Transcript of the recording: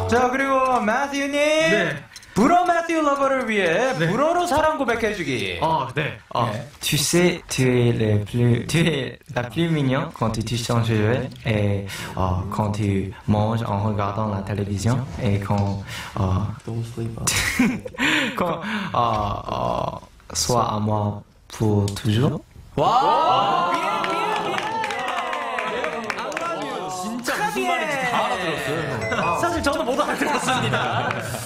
자, 그리고 마티우님. 네. 불어 마티우 러버를 위해 네. 불어로 사랑 고백해주기. 네. Tu sais, tu es la plus mignonne quand tu touches ton cheveu et quand tu manges en regardant la télévision et quand sois à moi pour toujours. 와! 진짜 무슨 말인지 다 알아들었어요. 사실 저도 못 알아들었습니다.